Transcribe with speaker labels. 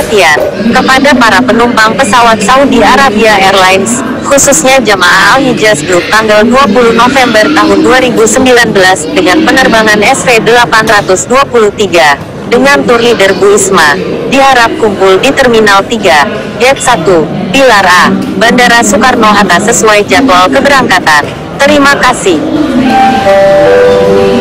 Speaker 1: perhatian kepada para penumpang pesawat Saudi Arabia Airlines, khususnya jamaah Al-Hijaz Group tanggal 20 November tahun 2019 dengan penerbangan SV823 dengan tour leader Bu Isma, diharap kumpul di Terminal 3, Gate 1, Pilar A, Bandara Soekarno-Hatta sesuai jadwal keberangkatan. Terima kasih.